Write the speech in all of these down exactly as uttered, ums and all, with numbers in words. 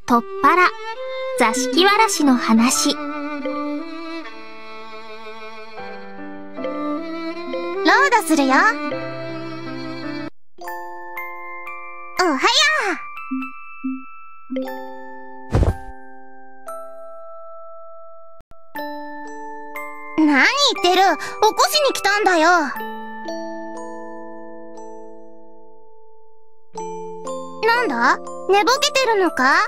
とっぱら、座敷わらしの話。 ロードするよ。おはよう。何言ってる。起こしに来たんだよ。なんだ？寝ぼけてるのか？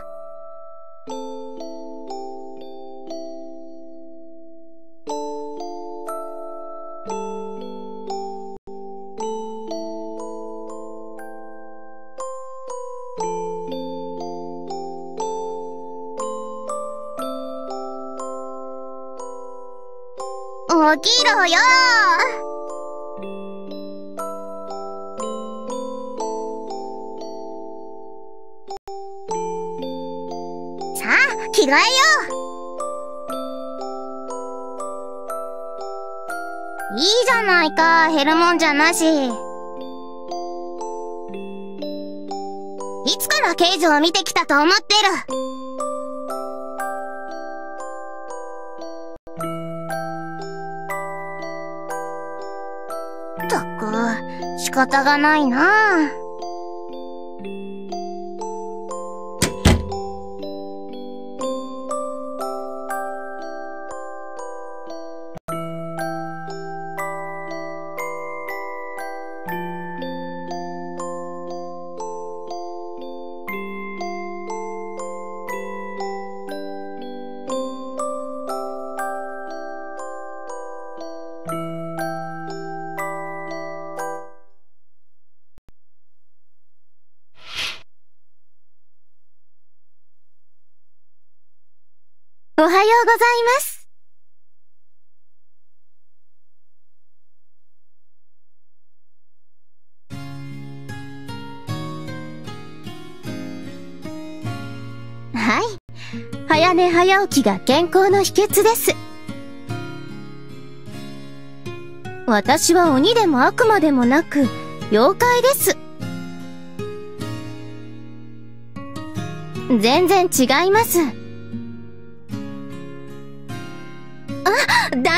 起きろよ。さあ、着替えよう。いいじゃないか、減るもんじゃなし。いつから刑事を見てきたと思ってる。ったく、仕方がないなあ。おはようございます。はい。早寝早起きが健康の秘訣です。私は鬼でも悪魔でもなく、妖怪です。全然違います。ダメです。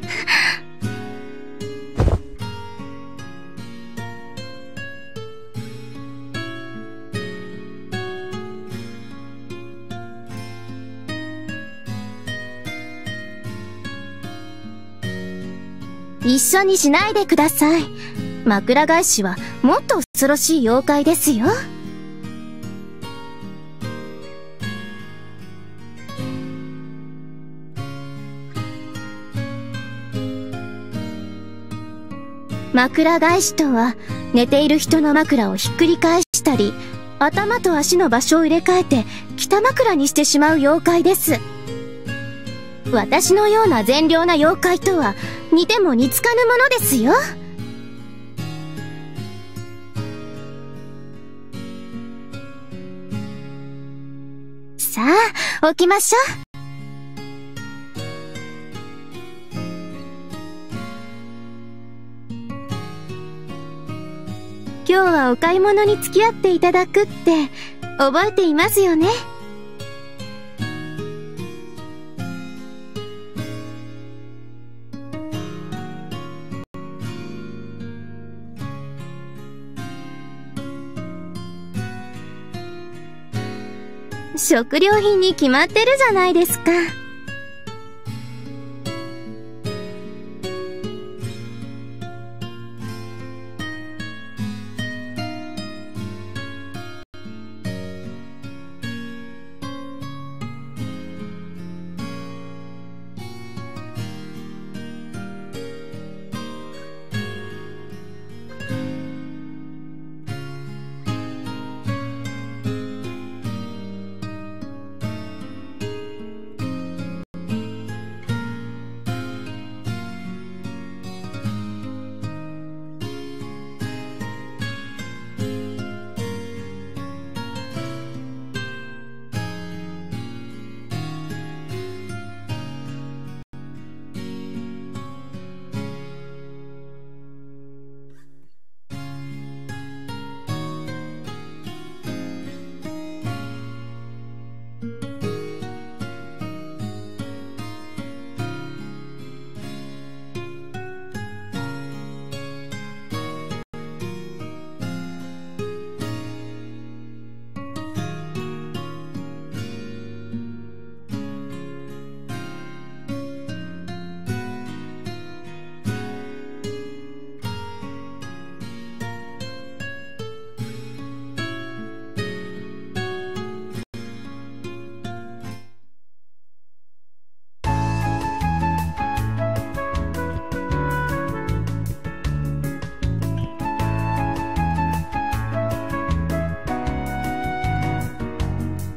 一緒にしないでください。枕返しはもっと恐ろしい妖怪ですよ。枕返しとは、寝ている人の枕をひっくり返したり、頭と足の場所を入れ替えて北枕にしてしまう妖怪です。私のような善良な妖怪とは似ても似つかぬものですよ。さあ、起きましょう。今日はお買い物に付き合っていただくって覚えていますよね。食料品に決まってるじゃないですか。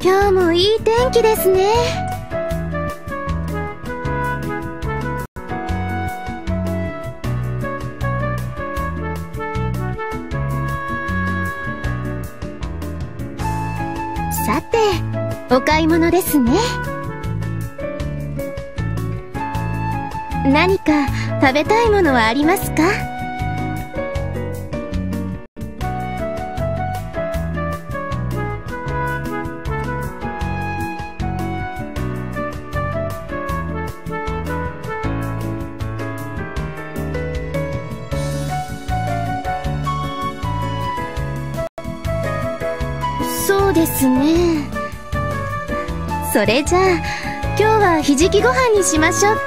今日もいい天気ですね。さて、お買い物ですね。何か食べたいものはありますか？そうですね。それじゃあ今日はひじきご飯にしましょうか。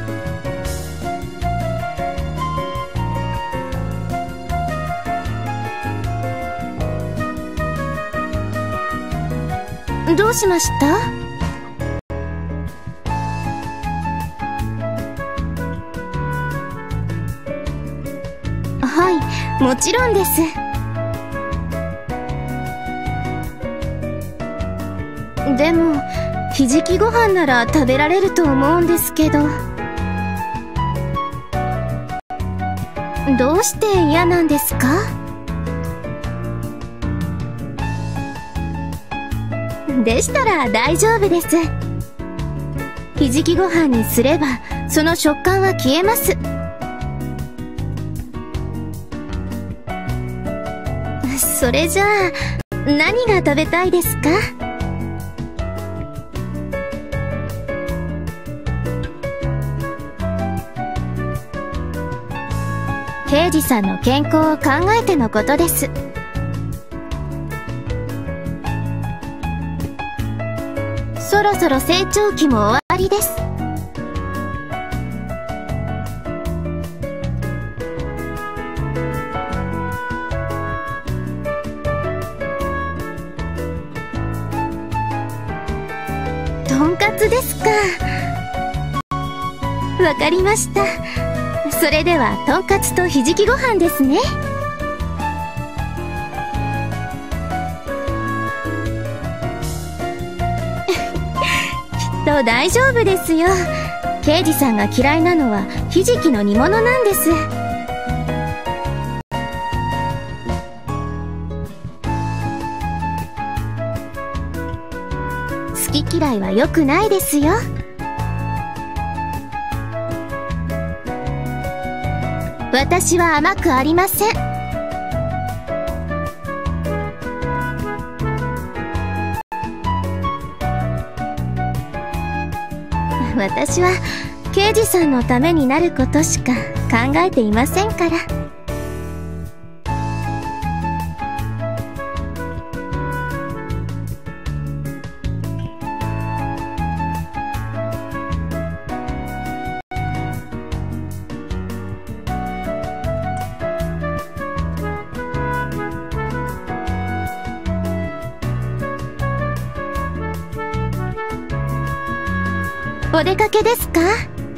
どうしました？はい、もちろんです。でも、ひじきご飯なら食べられると思うんですけど。どうして嫌なんですか？でしたら大丈夫です。ひじきご飯にすればその食感は消えます。それじゃあ何が食べたいですか？刑事さんの健康を考えてのことです。そろそろ成長期も終わりです。とんかつですか。わかりました。それではとんかつとひじきご飯ですね。きっと大丈夫ですよ。刑事さんが嫌いなのはひじきの煮物なんです。好き嫌いは良くないですよ。私は甘くありません。私は刑事さんのためになることしか考えていませんから。お出かけですか？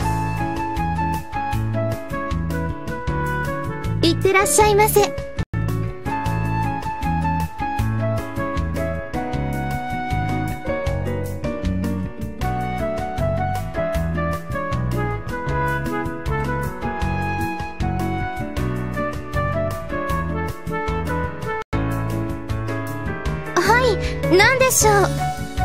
いってらっしゃいませ。はい、何でしょう？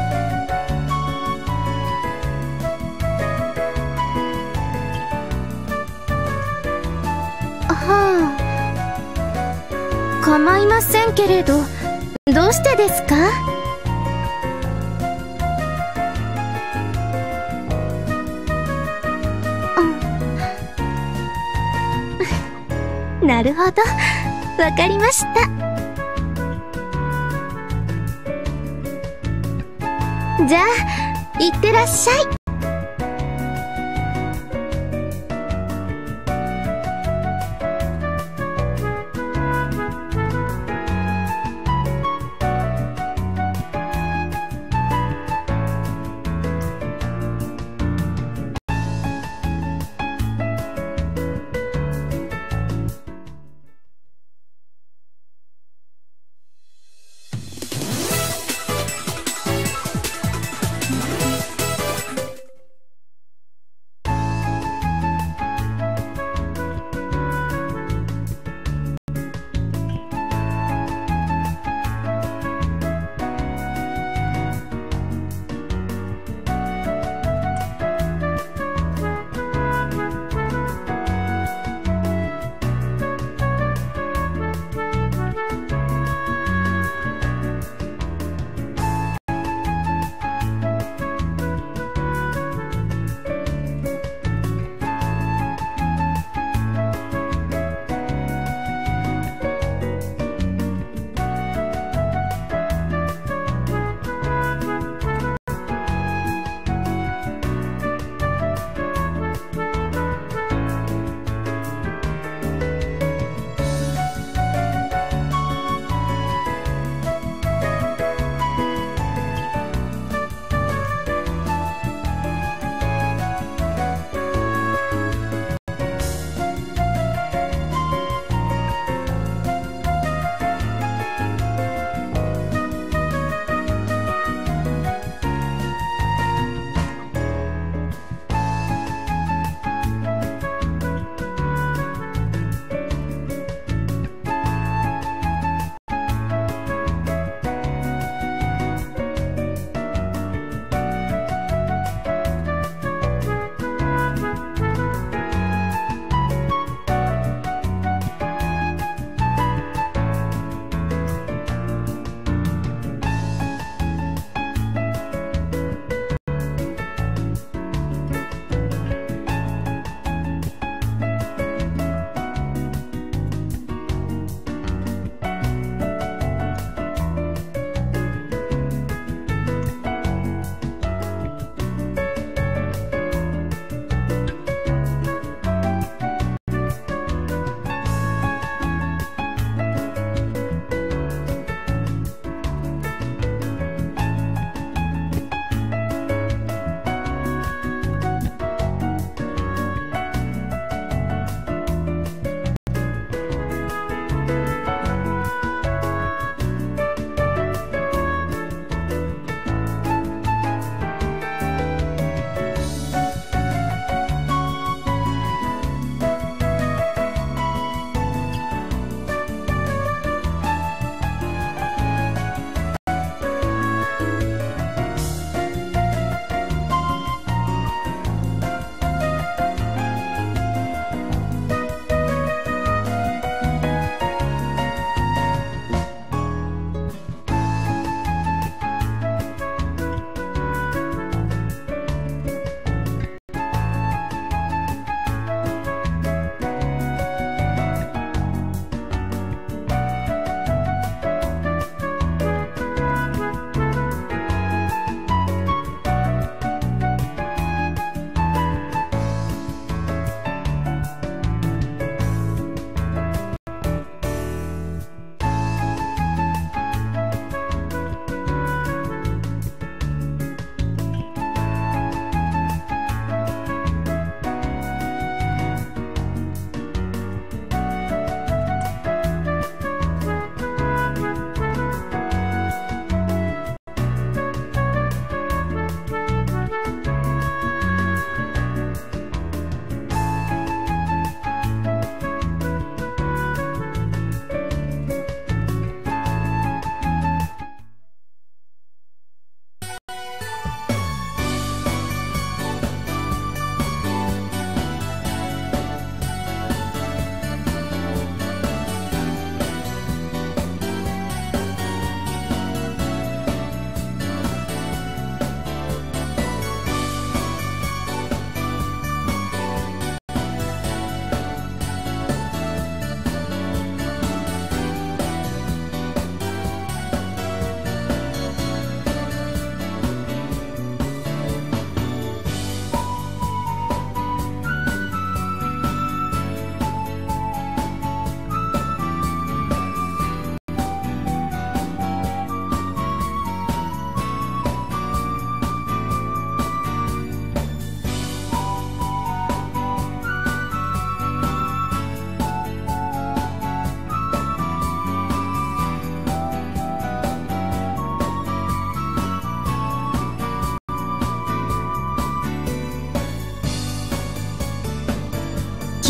はあ、構いませんけれど、どうしてですか？うん、なるほど、わかりました。じゃあ、いってらっしゃい。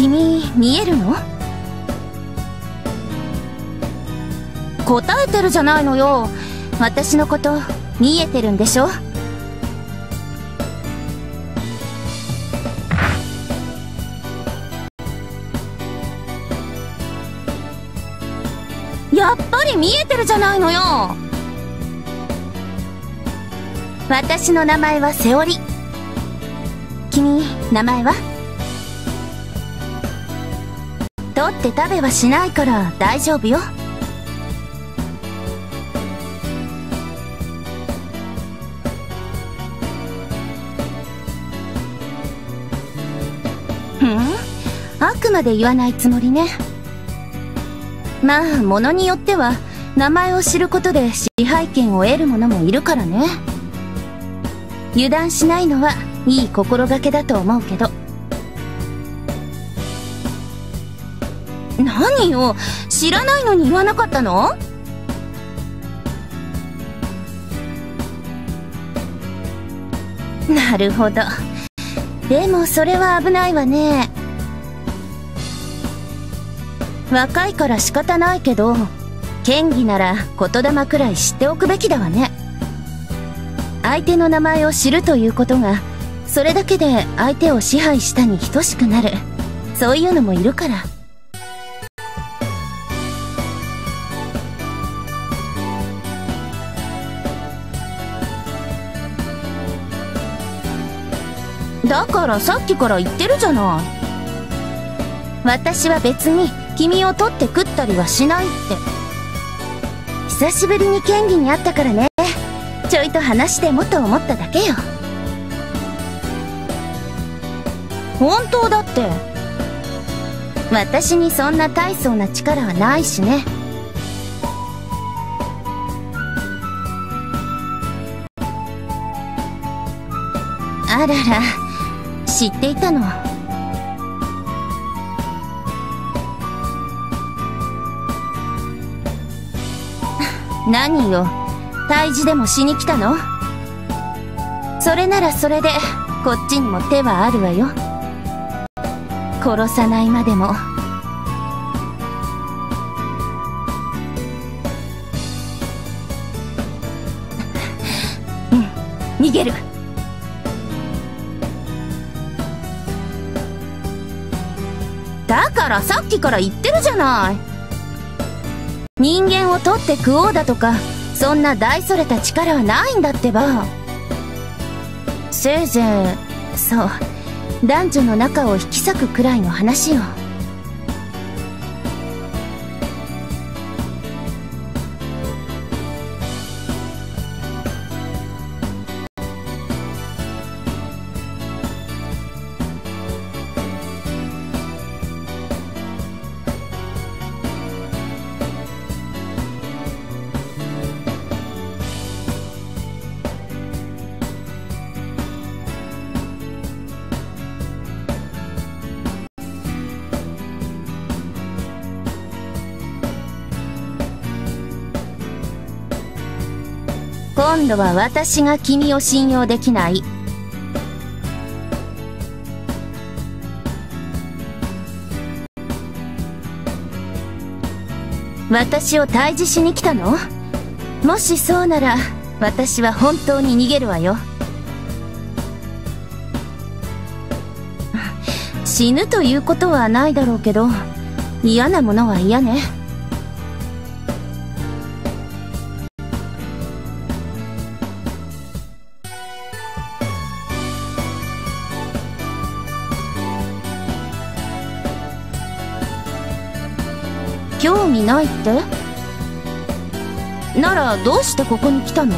君、見えるの？答えてるじゃないのよ。私のこと見えてるんでしょ？やっぱり見えてるじゃないのよ。私の名前はセオリ。君、名前は？取って食べはしないから大丈夫よ。ふん、あくまで言わないつもりね。まあ、ものによっては名前を知ることで支配権を得る者もいるからね。油断しないのはいい心がけだと思うけど。何よ、知らないのに言わなかったの？なるほど。でもそれは危ないわね。若いから仕方ないけど、剣技なら言霊くらい知っておくべきだわね。相手の名前を知るということが、それだけで相手を支配したに等しくなる。そういうのもいるから。だからさっきから言ってるじゃない。私は別に君を取って食ったりはしないって。久しぶりに剣技に会ったからね。ちょいと話してもと思っただけよ。本当だって。私にそんな大層な力はないしね。あらら、知っていたの？何よ、退治でもしに来たの？それならそれでこっちにも手はあるわよ。殺さないまでも。うん、逃げる。だからさっきから言ってるじゃない。人間を取って食おうだとか、そんな大それた力はないんだってば。せいぜい、そう、男女の仲を引き裂くくらいの話よ。今度は私が君を信用できない。私を退治しに来たの？もしそうなら私は本当に逃げるわよ。死ぬということはないだろうけど、嫌なものは嫌ね。興味ないって？ならどうしてここに来たの？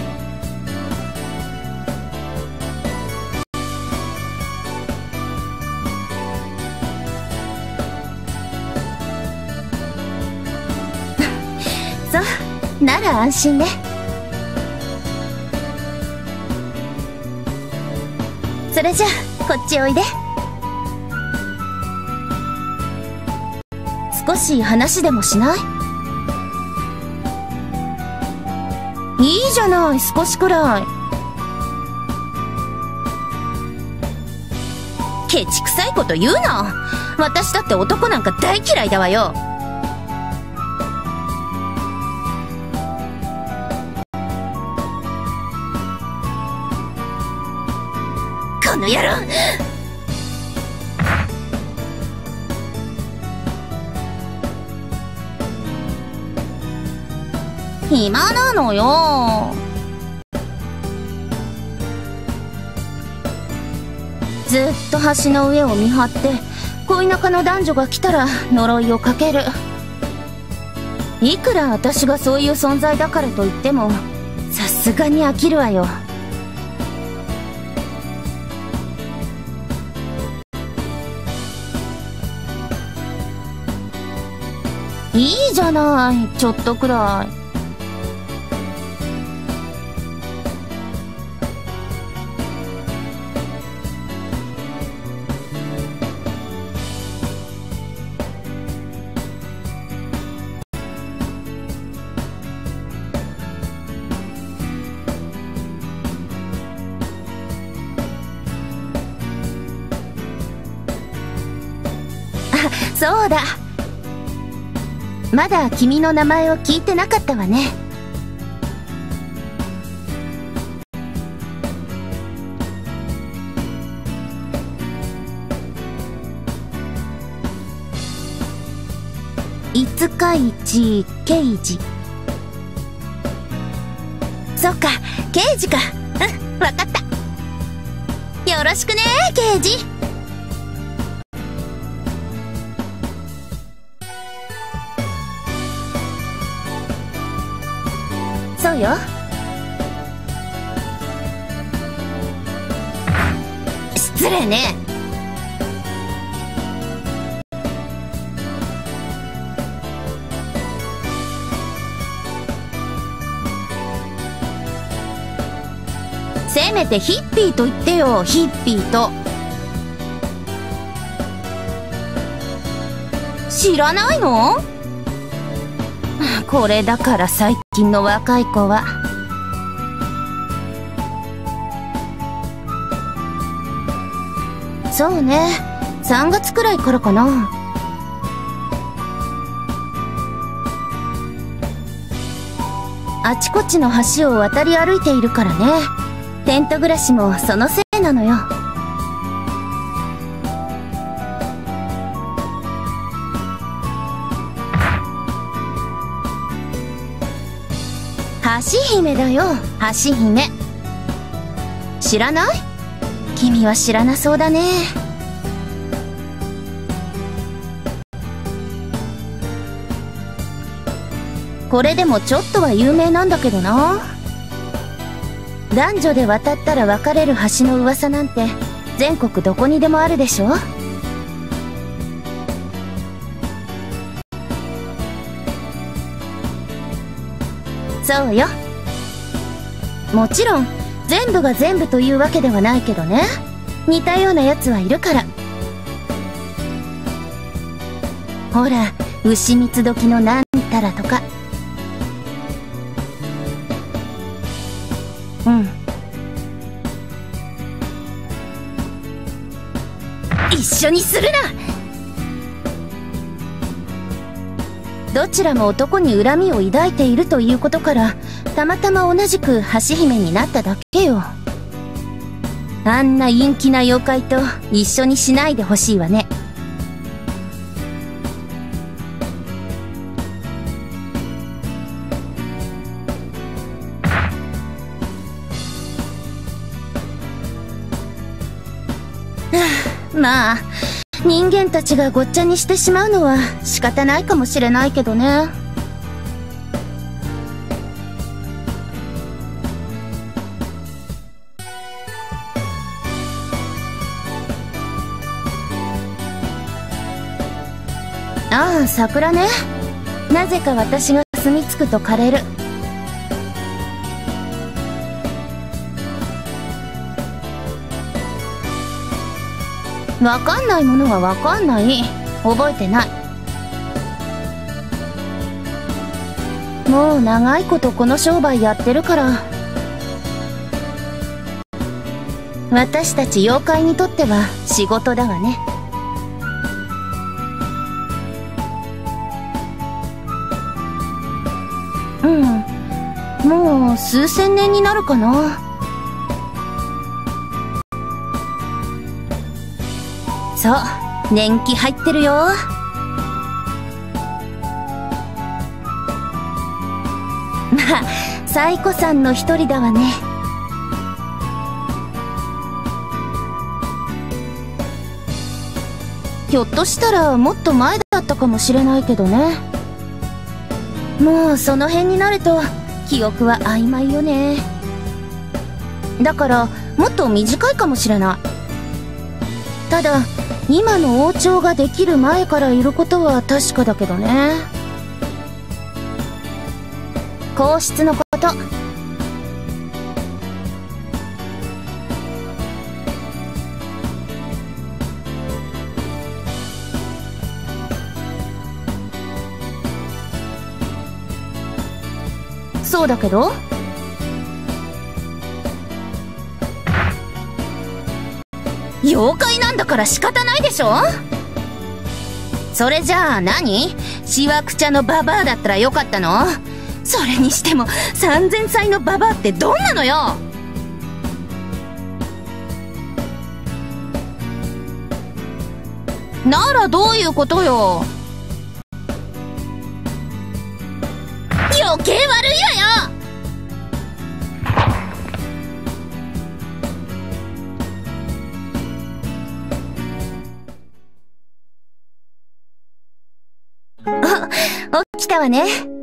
そう、なら安心ね。それじゃあこっちおいで。少し話でもしない？いいじゃない、少しくらい。ケチくさいこと言うな。 私だって男なんか大嫌いだわよ。この野郎！暇なのよ。ずっと橋の上を見張って恋仲の男女が来たら呪いをかける。いくら私がそういう存在だからといってもさすがに飽きるわよ。いいじゃない、ちょっとくらい。そうだ。まだ君の名前を聞いてなかったわね。五日市刑事。そっか、刑事か。うん、わかった。よろしくね、刑事。そうよ。失礼ね。せめてヒッピーと言ってよ、ヒッピーと。知らないの？これだから最近の若い子は。そうね、さんがつくらいからかな。あちこちの橋を渡り歩いているからね。テント暮らしもそのせいなのよ。橋姫だよ、橋姫。知らない？君は知らなそうだね。これでもちょっとは有名なんだけどな。男女で渡ったら別れる橋の噂なんて全国どこにでもあるでしょ。そうよ。もちろん全部が全部というわけではないけどね。似たようなやつはいるから。ほら、牛蜜時のなんたらとか。うん。一緒にするな。どちらも男に恨みを抱いているということからたまたま同じく橋姫になっただけよ。あんな陰気な妖怪と一緒にしないでほしいわね。まあ人間たちがごっちゃにしてしまうのは仕方ないかもしれないけどね。ああ、桜ね。なぜか私が住み着くと枯れる。わかんないものはわかんない。覚えてない。もう長いことこの商売やってるから。私たち妖怪にとっては仕事だわね。 うん。もう数千年になるかな。そう、年季入ってるよ。まあ、サイコさんの一人だわね。ひょっとしたらもっと前だったかもしれないけどね。もうその辺になると記憶は曖昧よね。だからもっと短いかもしれない。ただ今の王朝ができる前からいることは確かだけどね。皇室のこと。そうだけど、妖怪なんだから仕方ないでしょ。それじゃあ何？しわくちゃのババアだったらよかったの？それにしてもさんぜんさいのババアってどんなのよ。ならどういうことよ。余計悪いわよ。あ、起きたわね。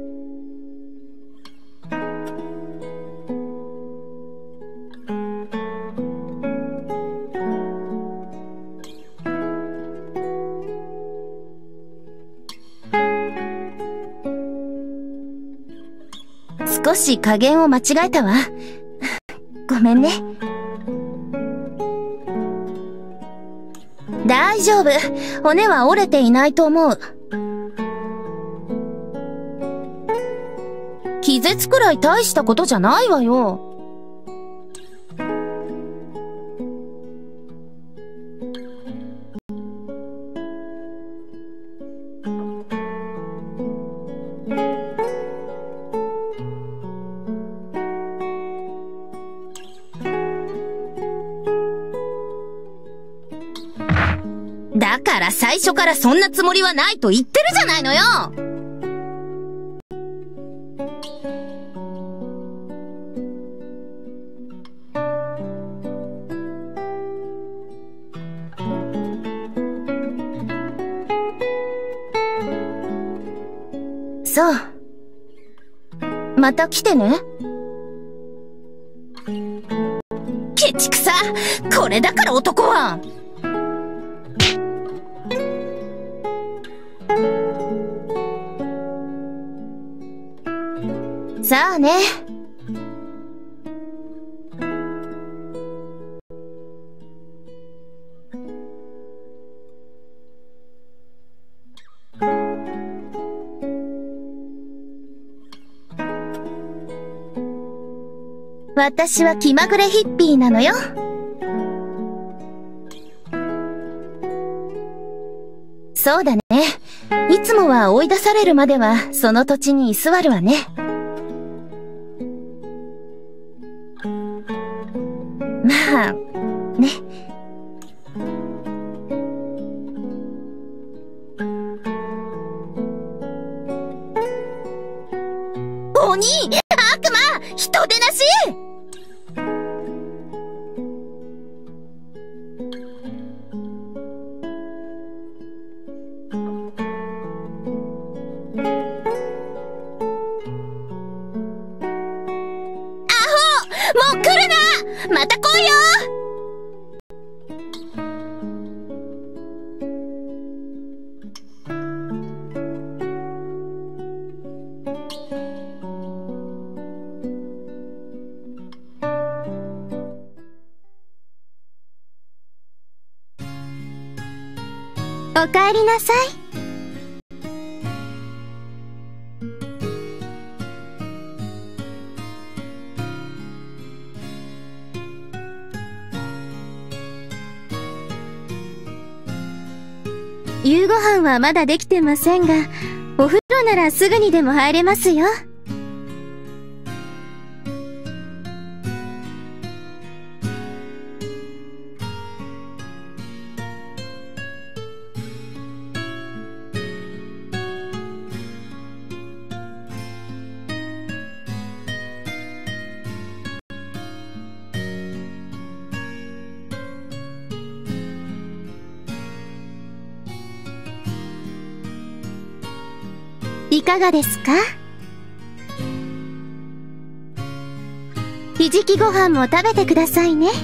少し加減を間違えたわ。ごめんね。大丈夫。骨は折れていないと思う。気絶くらい大したことじゃないわよ。だから最初からそんなつもりはないと言ってるじゃないのよ。そう。また来てね。ケチくさ、これだから男は。さあね。私は気まぐれヒッピーなのよ。そうだね。いつもは追い出されるまではその土地に居座るわね。まあ、ね。鬼！悪魔！人でなし！もう来るな！また来いよ！おかえりなさい。夕ご飯はまだできてませんが、お風呂ならすぐにでも入れますよ。 いかがですか？ひじきご飯も食べてくださいね。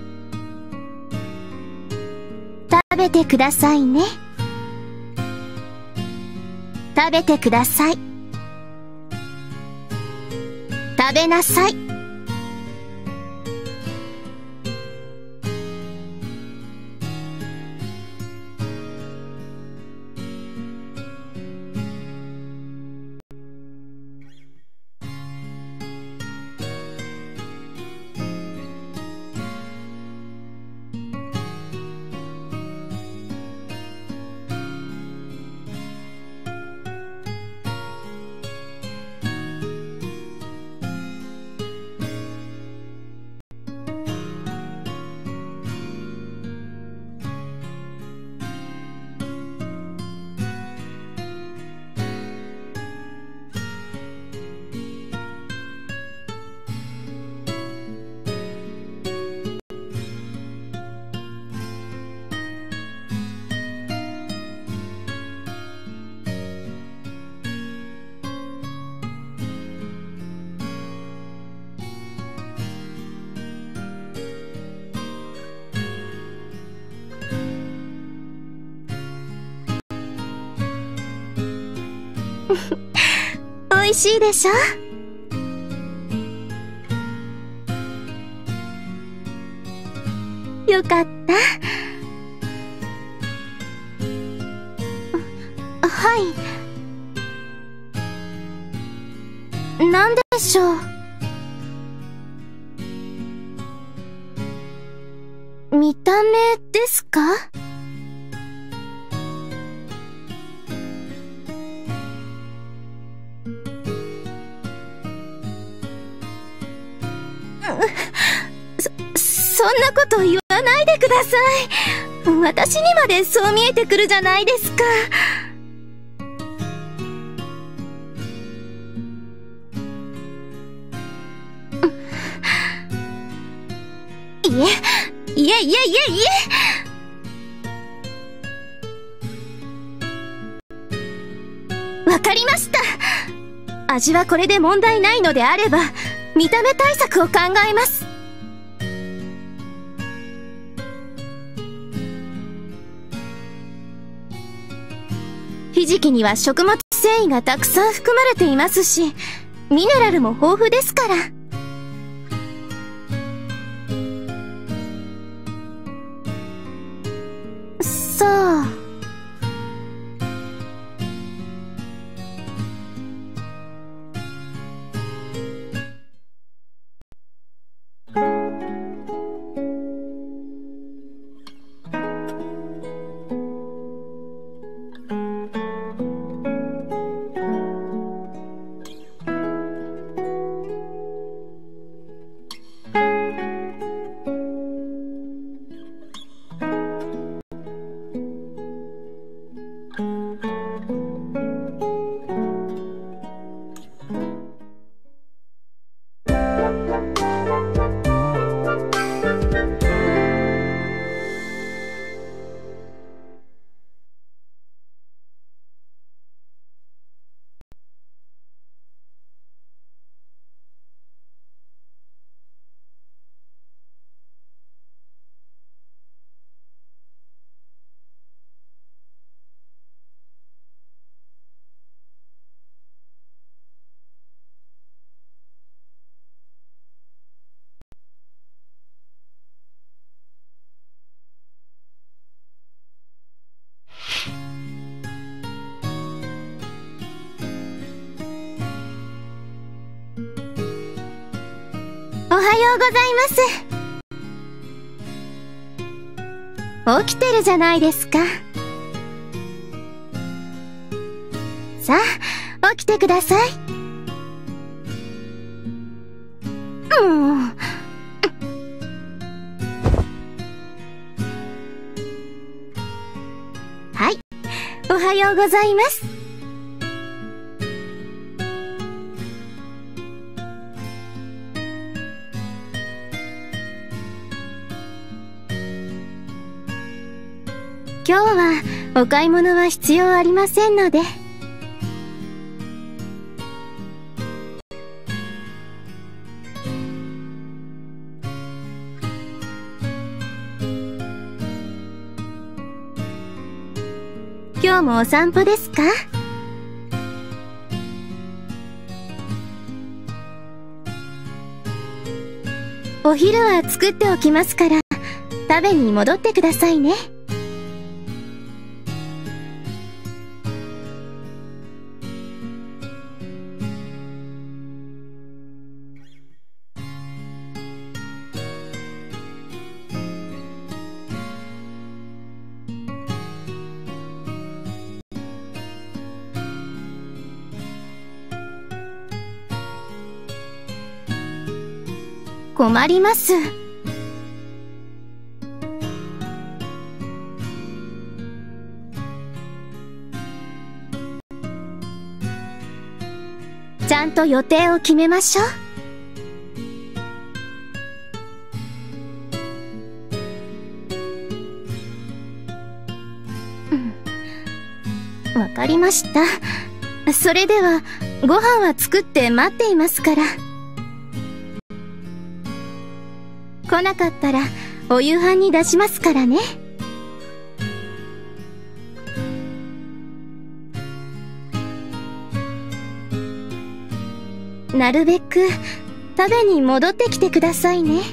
食べてくださいね。食べてください。食べなさい。美味しいでしょ？よかった。はい。なんでしょう？見た目ですか？そ、そんなこと言わないでください。私にまでそう見えてくるじゃないですか。いえ、いえいえいえいえ。わかりました。味はこれで問題ないのであれば、見た目対策を考えます。ひじきには食物繊維がたくさん含まれていますし、ミネラルも豊富ですから。そう。おはようございます。起きてるじゃないですか。さあ、起きてください。うん。はい、おはようございます。今日はお買い物は必要ありませんので。 今日もお散歩ですか？お昼は作っておきますから、食べに戻ってくださいね。困ります。ちゃんと予定を決めましょう。うん、わかりました。それでは、ご飯は作って待っていますから。来なかったらお夕飯に出しますからね。なるべく食べに戻ってきてくださいね。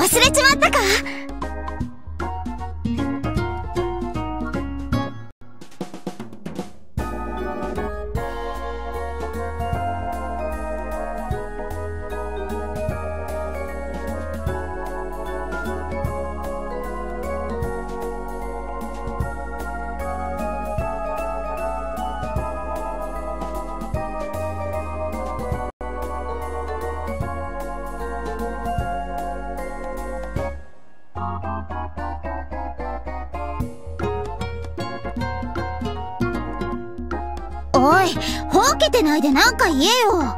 忘れちまったか？おい、ほうけてないでなんか言えよ。おー、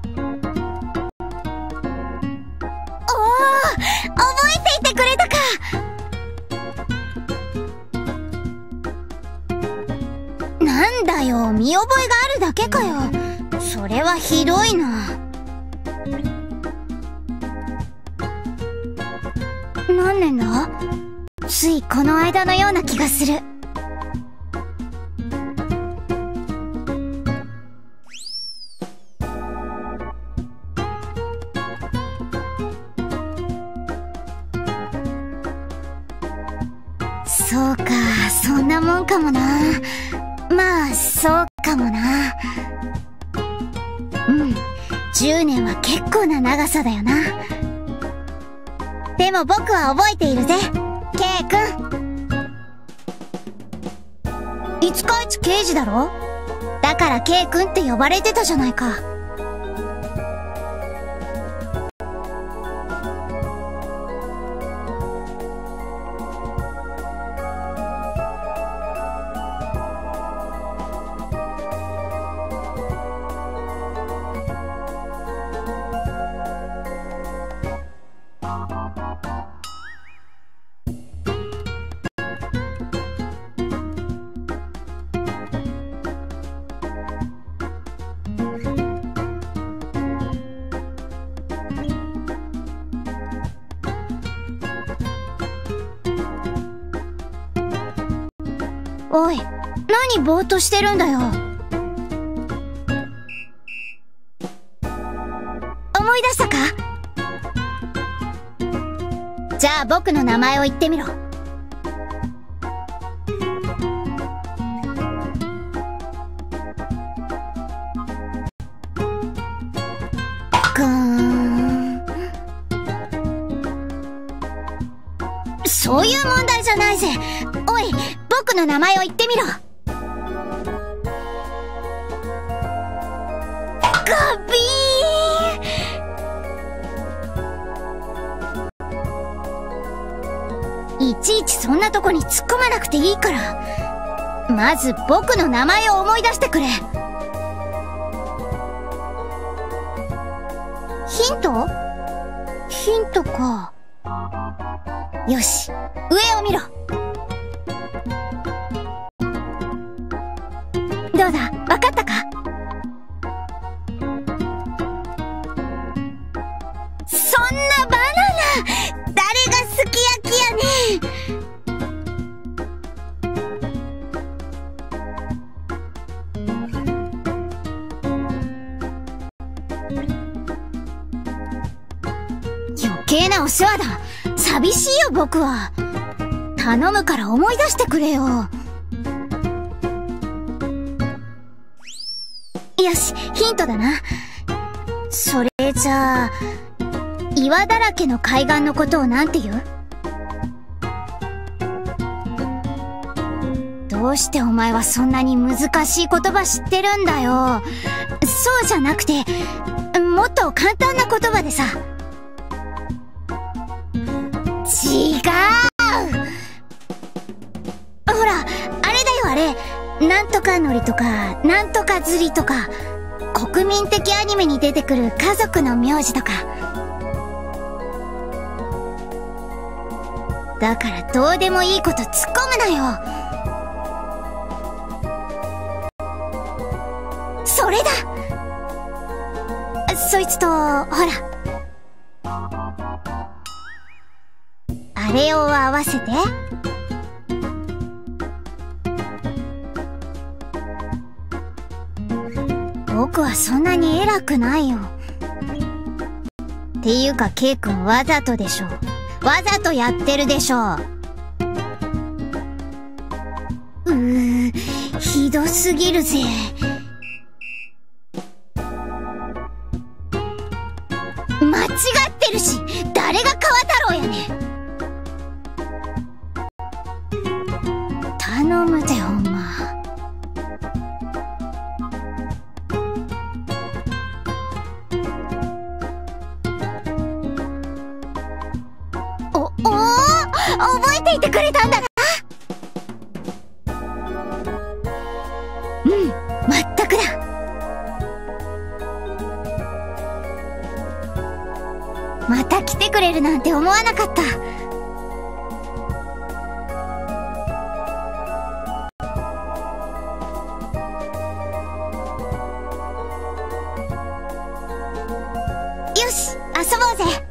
覚えていてくれたか。なんだよ、見覚えがあるだけかよ。それはひどいな。何年だ？ついこの間のような気がする。そうか、そんなもんかもな。まあ、そうかもな。うん、じゅうねんは結構な長さだよな。でも僕は覚えているぜ、K 君。五日市刑事だろ？だから K 君って呼ばれてたじゃないか。おい、何ぼーっとしてるんだよ。思い出したか？じゃあ僕の名前を言ってみろ。ぐーん。そういう問題じゃないぜ。おい、僕の名前を言ってみろ。ガビーン。いちいちそんなとこに突っ込まなくていいから、まず僕の名前を思い出してくれ。ヒント？ヒントか。よし、上を見ろ。どうだ、わかったか？そんなバナナ、誰がすき焼きやねん。余計なお世話だ。寂しいよ僕は。頼むから思い出してくれよ。よし、ヒントだな。それじゃあ、岩だらけの海岸のことをなんて言う？どうしてお前はそんなに難しい言葉知ってるんだよ。そうじゃなくて、もっと簡単な言葉でさ。違う！ほら、あれだよあれ。なんとかのりとか、なんとか釣りとか、国民的アニメに出てくる家族の名字とか。だからどうでもいいこと突っ込むなよ。それだ！そいつと、ほら。あれを合わせて。僕はそんなに偉くないよ。っていうか K 君わざとでしょ。 わざとやってるでしょ。うー、ひどすぎるぜ。間違ってるし、誰が川太郎やねん。頼むで、ほんま。お、おー、覚えていてくれたんだな。うん、まったくだ。また来てくれるなんて思わなかった。よし、遊ぼうぜ。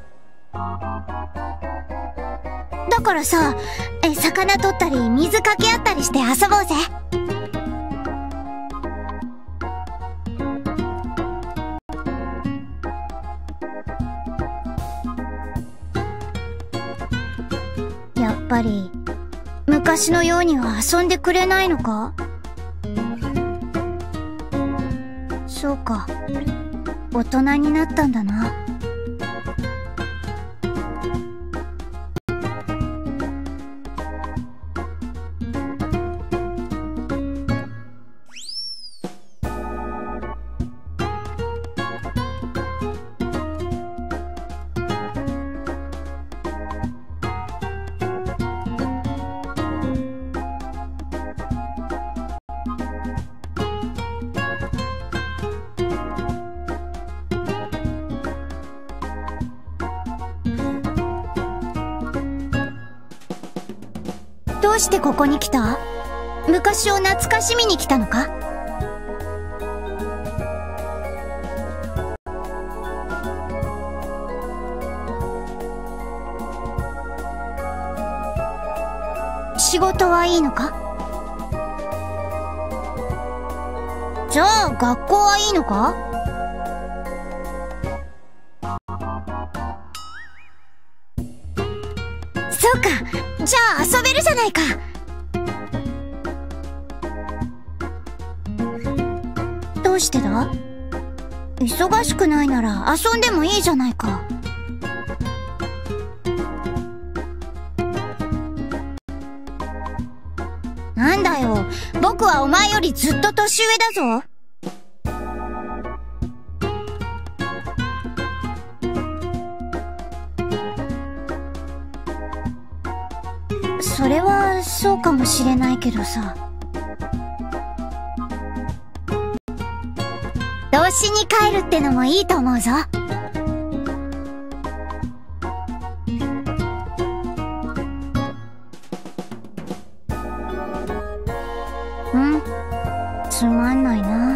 だからさ、え、魚取ったり水かけ合ったりして遊ぼうぜ。やっぱり昔のようには遊んでくれないのか？そうか、大人になったんだな。どうしてここに来た？昔を懐かしみに来たのか？仕事はいいのか？じゃあ学校はいいのか？そうか、じゃあ遊べるじゃないか。どうしてだ？忙しくないなら遊んでもいいじゃないか。なんだよ、僕はお前よりずっと年上だぞ。それはそうかもしれないけどさ。童心に帰るってのもいいと思うぞ。うん、つまんないな。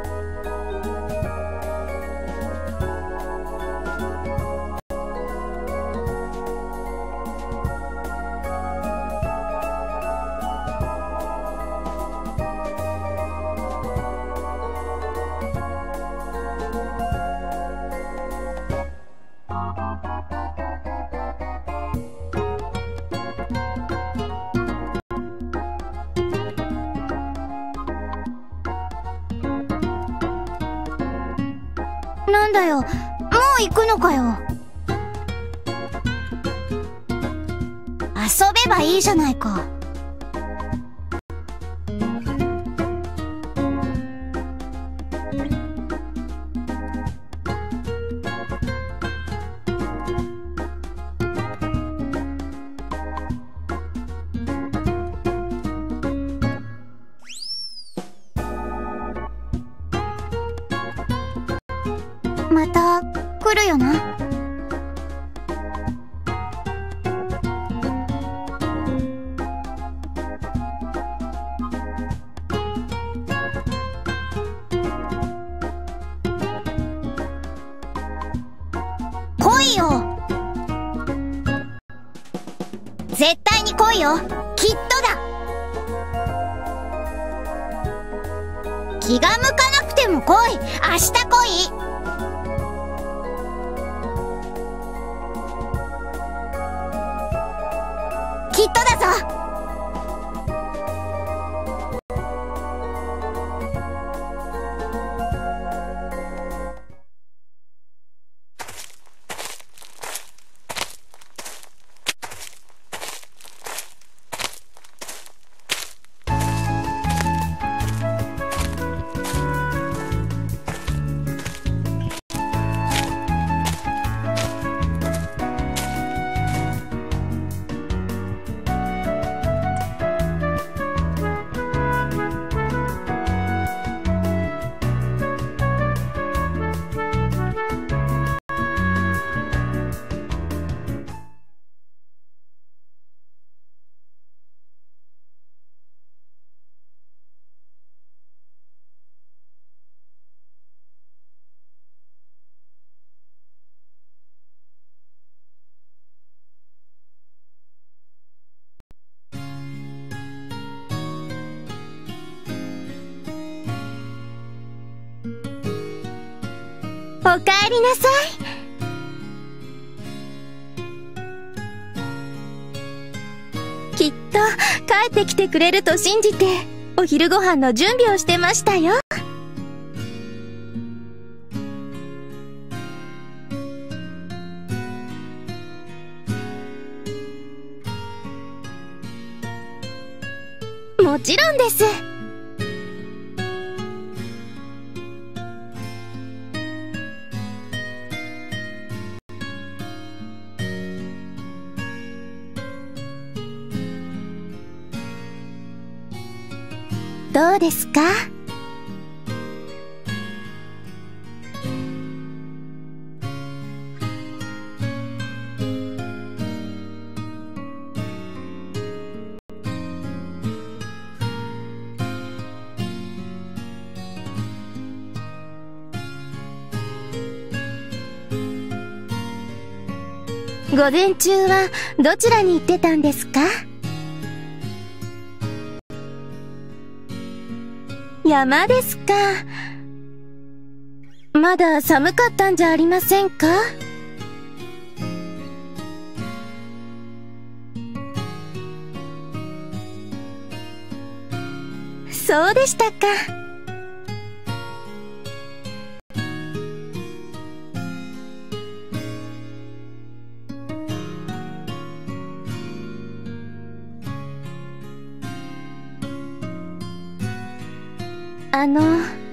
なんだよ、もう行くのかよ。遊べばいいじゃないか。また来るよな。来いよ。絶対に来いよ。きっとだ。気が向かなくても来い。明日来い。 きっとだぞ。おかえりなさい。きっと帰ってきてくれると信じてお昼ご飯の準備をしてましたよ。もちろんです。どうですか？午前中はどちらに行ってたんですか？山ですか。まだ寒かったんじゃありませんか？そうでしたか。あの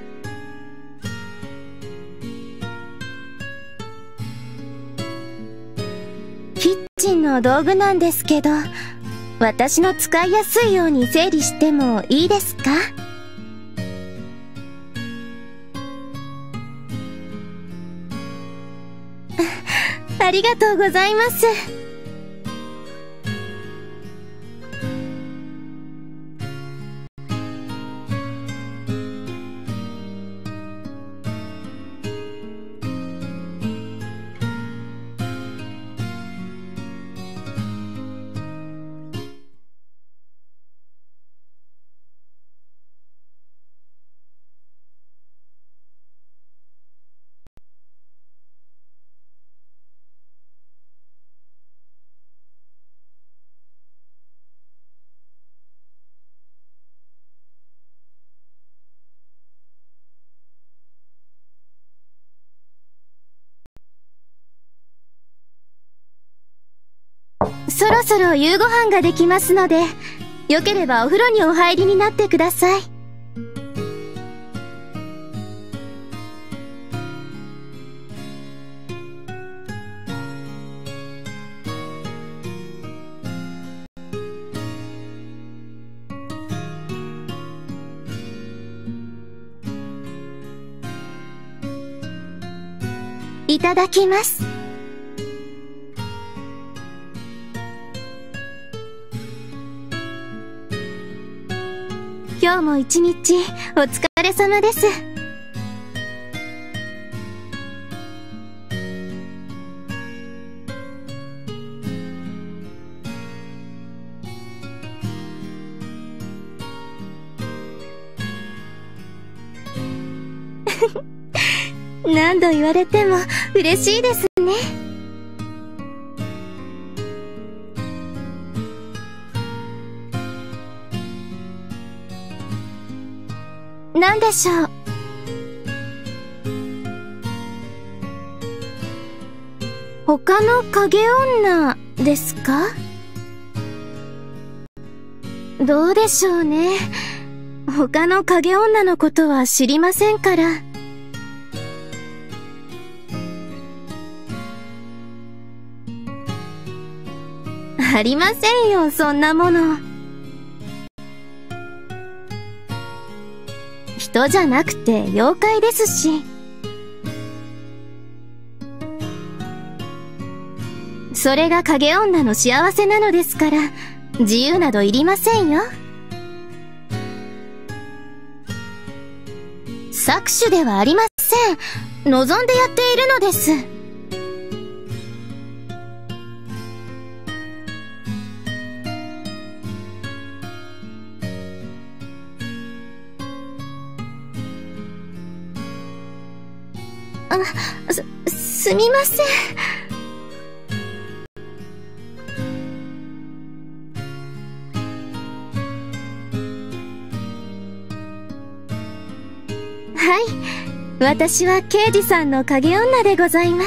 キッチンの道具なんですけど、私の使いやすいように整理してもいいですか？ありがとうございます。そろそろ夕ご飯ができますので、よければお風呂にお入りになってください。いただきます。今日も一日お疲れ様です。何度言われても嬉しいですね。 何でしょう。他の影女ですか？どうでしょうね。他の影女のことは知りませんから。ありませんよ、そんなもの。人じゃなくて妖怪ですし。それが影女の幸せなのですから、自由などいりませんよ。搾取ではありません。望んでやっているのです。あ、す、すみません。はい、私は刑事さんの影女でございます。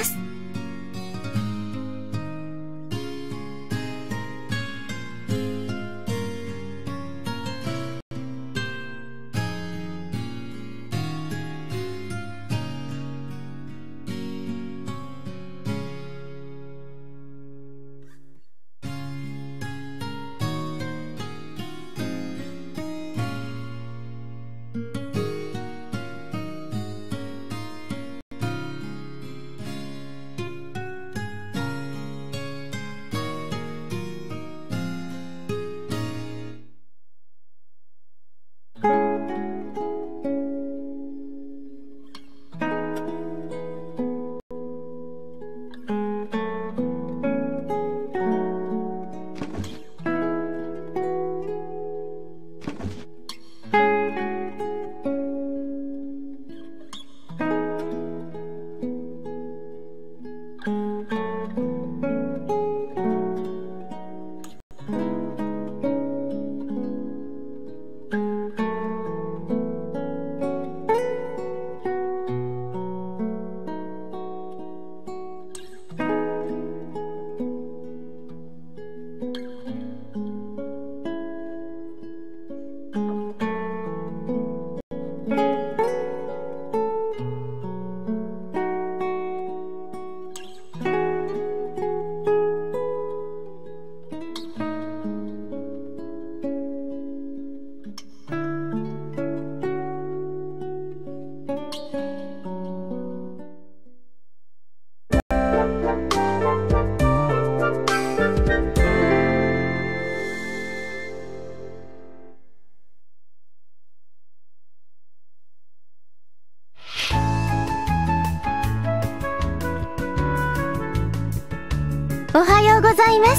おはようございます。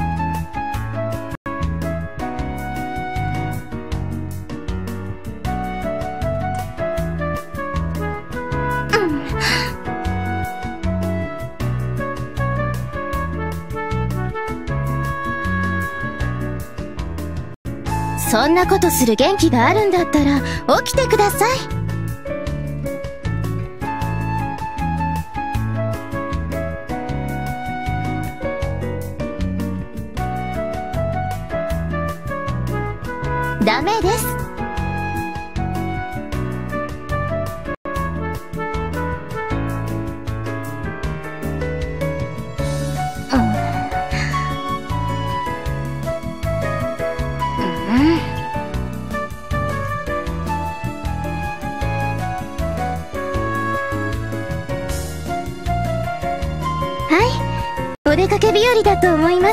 そんなことする元気があるんだったら起きてください。ダメです。お出かけ日和だと思います。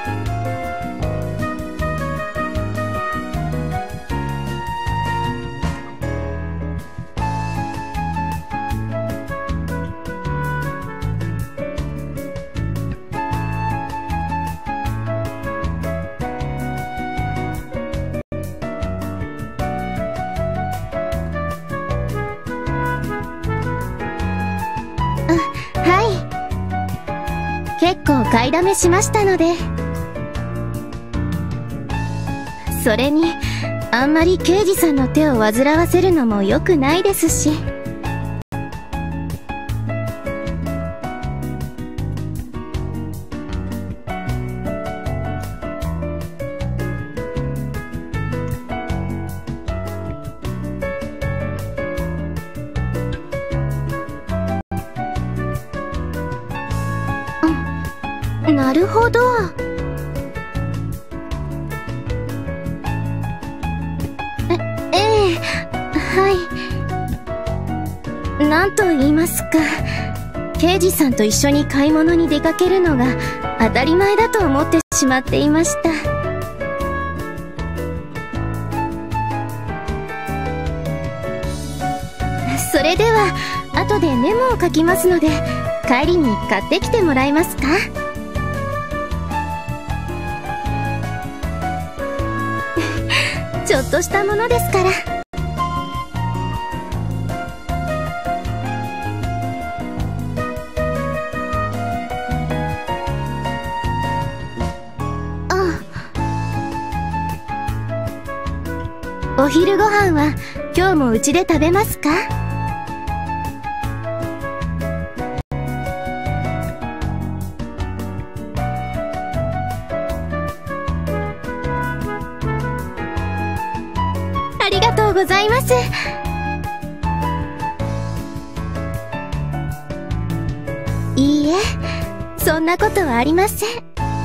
結構買いだめしましたので。それにあんまり刑事さんの手を煩わせるのも良くないですし。なるほど。え、ええ、はい。なんと言いますか、刑事さんと一緒に買い物に出かけるのが当たり前だと思ってしまっていました。それでは、後でメモを書きますので、帰りに買ってきてもらえますか？ちょっとしたものですから。あ、お昼ご飯は今日もうちで食べますか？ありがとうございます。いいえ、そんなことはありません。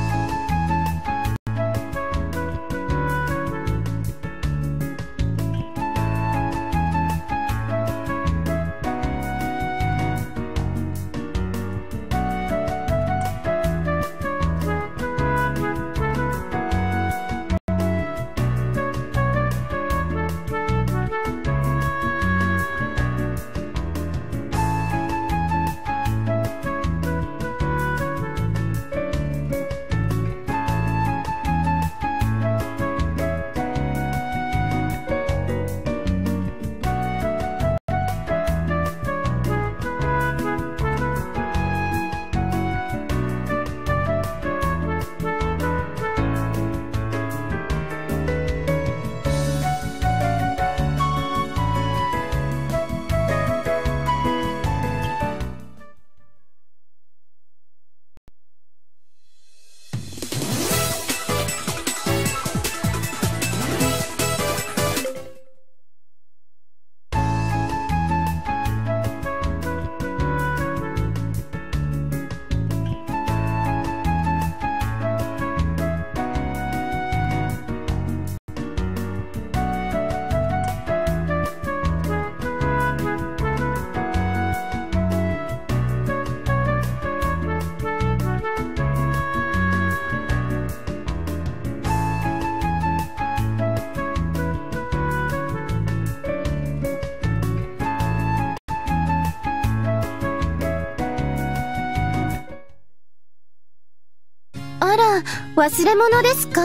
あら、忘れ物ですか？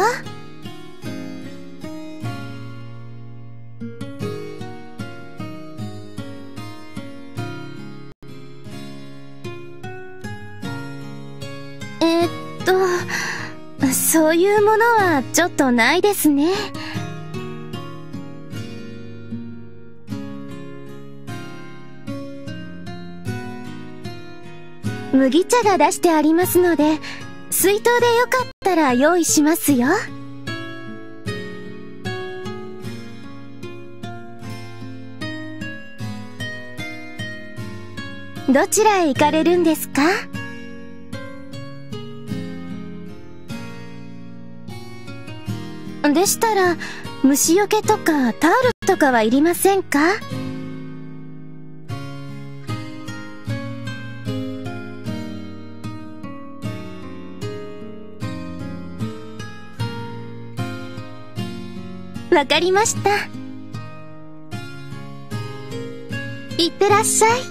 えーっと、そういうものはちょっとないですね。麦茶が出してありますので、水筒でよかったら用意しますよ。どちらへ行かれるんですか？でしたら、虫除けとかタオルとかはいりませんか？わかりました。いってらっしゃい。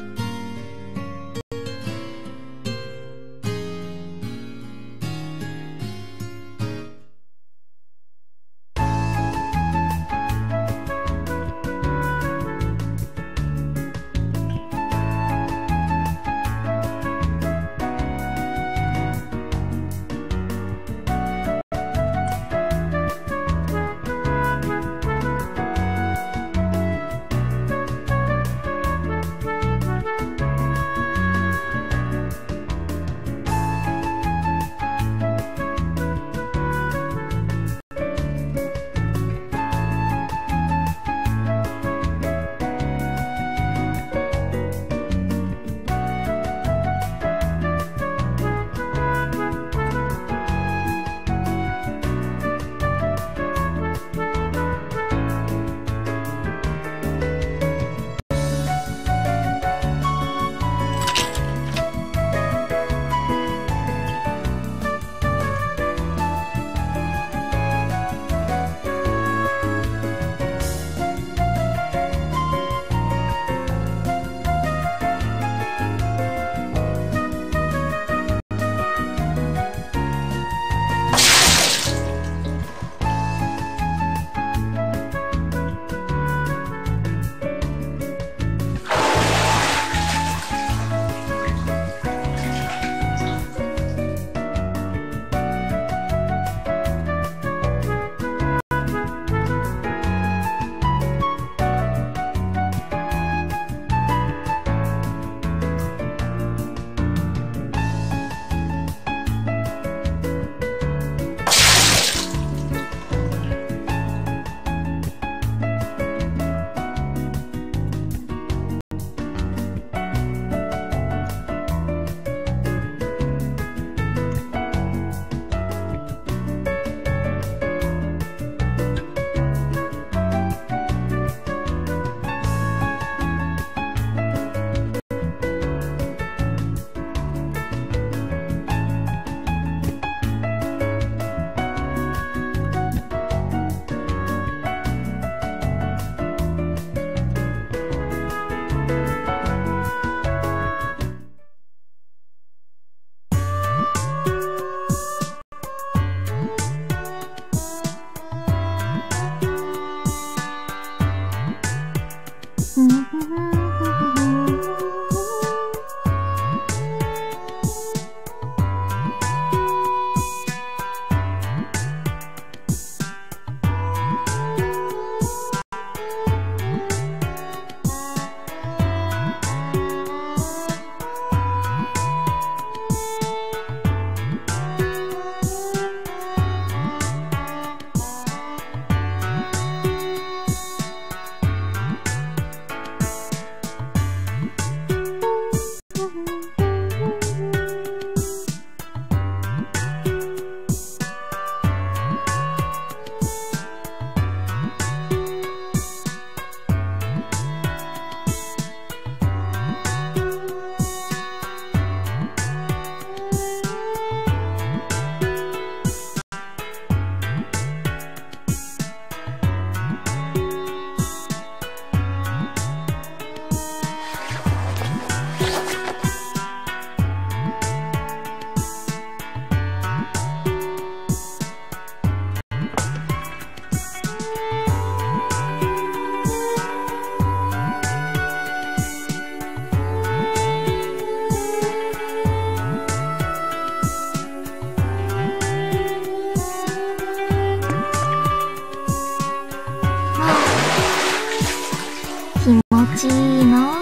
持ちいいな。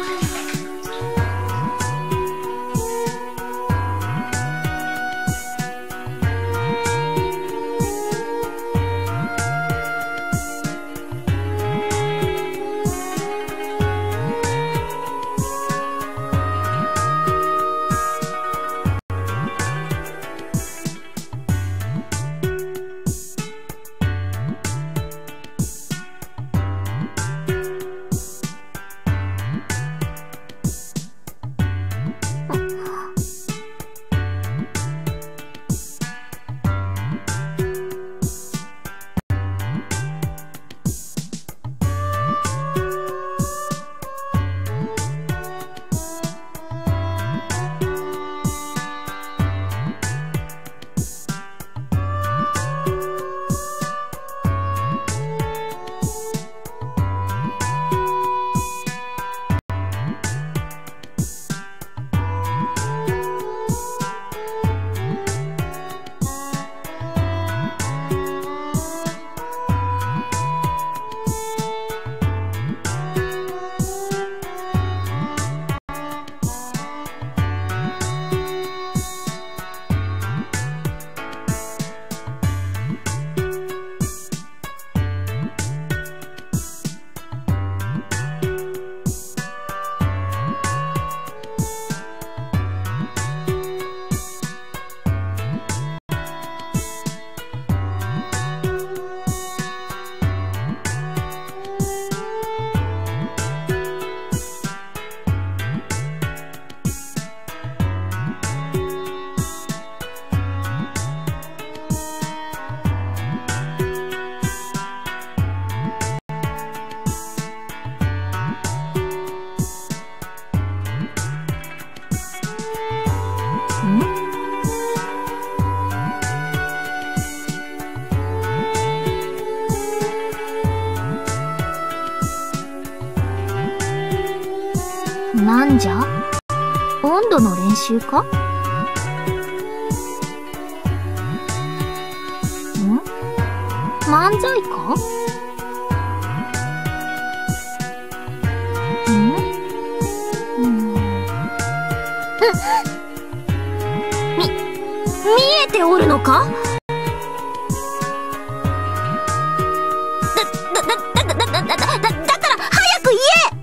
なんじゃ？温度の練習か？ん？漫才か？ん？うん。み、見えておるのか？だ、だ、だ、だ、だ、だ、だ、だ、だから早く言え！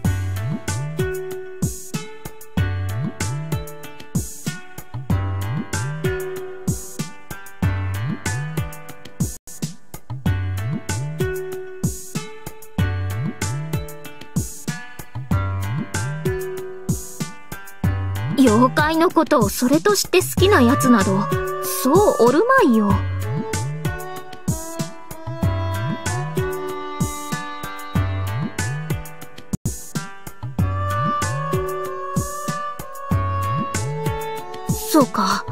妖怪のことをそれとして好きなやつなど、そうおるまいよ。そうか。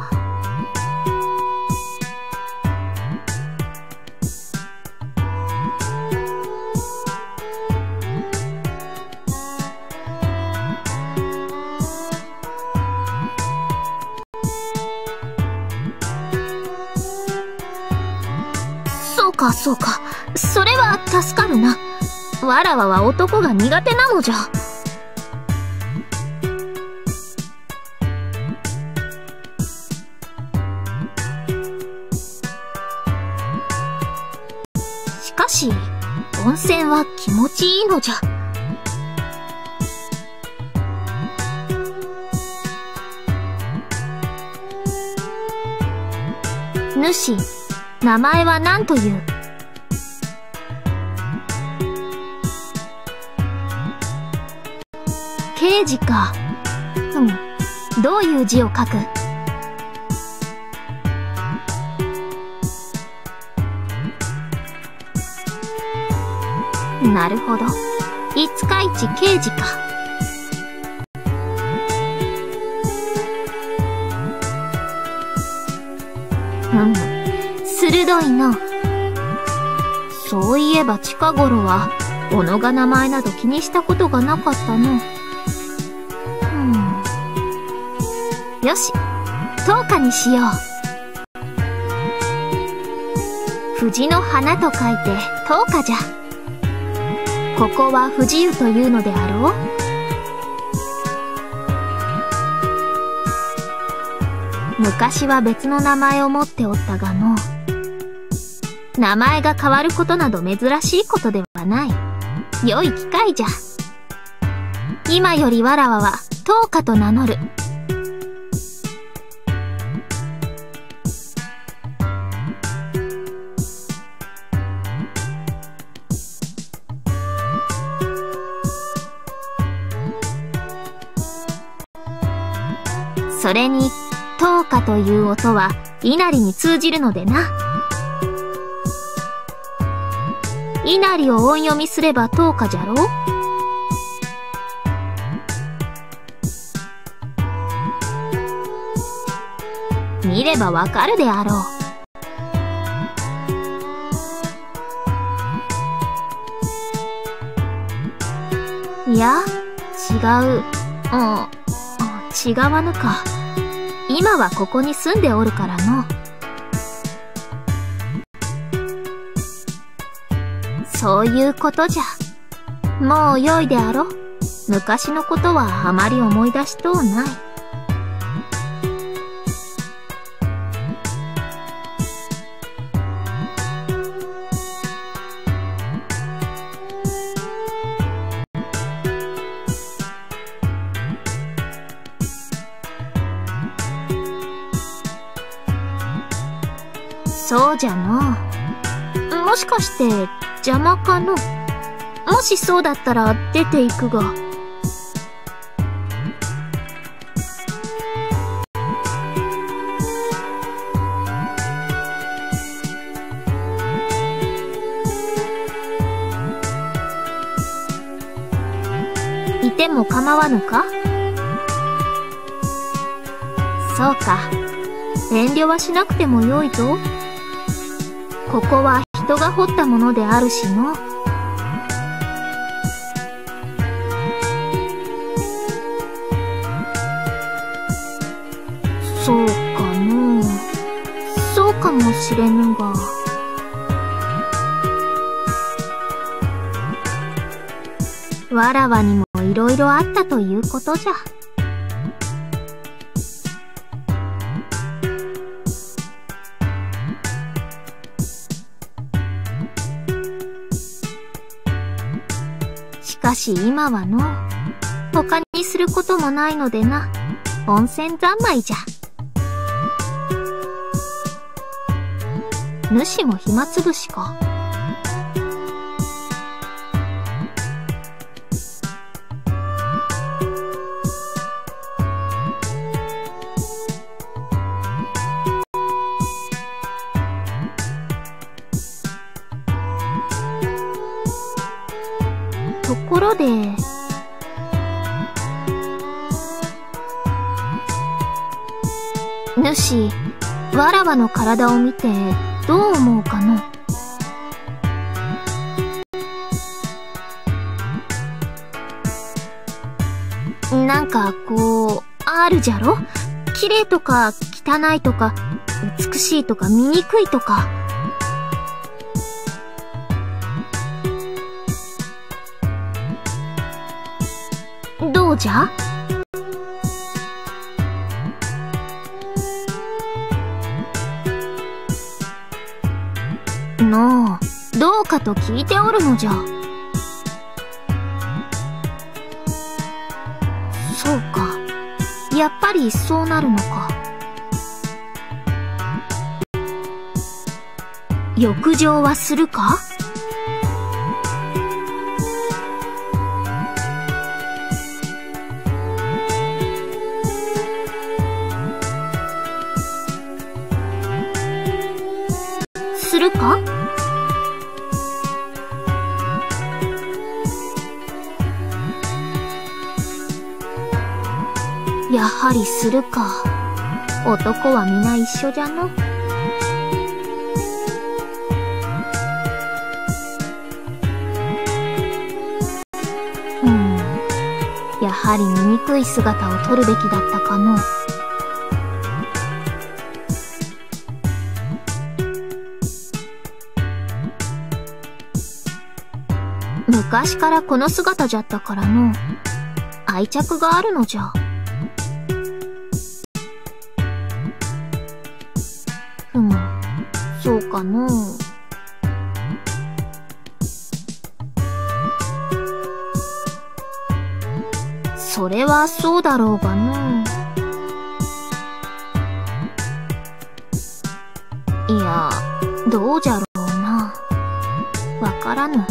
そうかそうか。それは助かるな。わらわは男が苦手なのじゃ。しかし、温泉は気持ちいいのじゃ。主、名前は何という？刑事か。うん。どういう字を書く？なるほど。五日市刑事か。うん。鋭いの。そういえば近頃は、小野が名前など気にしたことがなかったの。うん。よし、十日にしよう。藤の花と書いて十日じゃ。 ここは不自由というのであろう？昔は別の名前を持っておったがの。名前が変わることなど珍しいことではない。良い機会じゃ。今よりわらわは灯火と名乗る。それに、灯火という音は稲荷に通じるのでな。稲荷を音読みすれば灯火じゃろう？見ればわかるであろう。いや、違う。うん、違わぬか。今はここに住んでおるからの。そういうことじゃ。もうよいであろ。昔のことはあまり思い出しとうない。そうじゃの。もしかして邪魔かの？もしそうだったら出ていくが。いても構わぬか？そうか。遠慮はしなくてもよいぞ。ここは人が掘ったものであるしの。そうかの。そうかもしれぬが。わらわにもいろいろあったということじゃ。しかし今はの、他にすることもないのでな、温泉三昧じゃ。主も暇つぶしか。ところで、主、わらわの体を見てどう思うかの？なんかこう、あるじゃろ？綺麗とか汚いとか、美しいとか醜いとか。どうじゃ？のう、どうかと聞いておるのじゃ。そうか。やっぱりそうなるのか。浴場はするか？するか？やはりするか。男は皆一緒じゃの。うん。やはり醜い姿を撮るべきだったかの。 昔からこの姿じゃったからの、愛着があるのじゃ。ふむ、そうかの。それはそうだろうがの。いや、どうじゃろうな。わからぬ。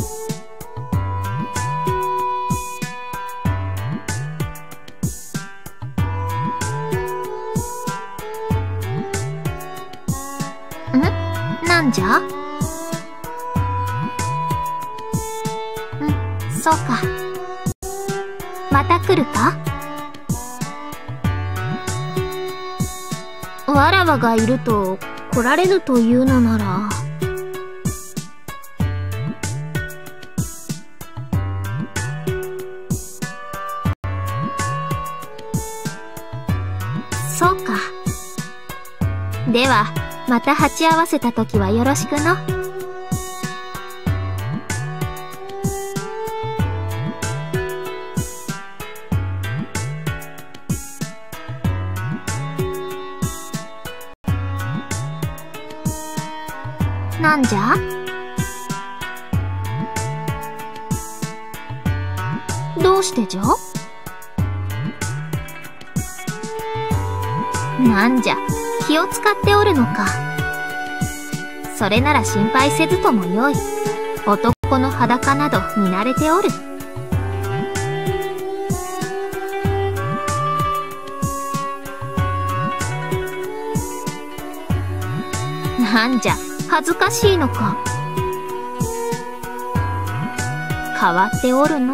なんじゃ？ん、そうか。また来るか？わらわがいると来られぬというのなら。そうか。では、また鉢合わせたときはよろしくの。なんじゃ？どうしてじゃ？なんじゃ、気を使っておるのか。それなら心配せずともよい。男の裸など見慣れておる。なんじゃ、恥ずかしいのか。変わっておるの。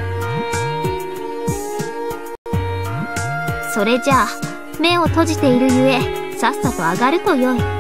それじゃあ、目を閉じているゆえ、さっさと上がるとよい。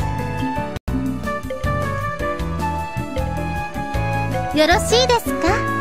よろしいですか？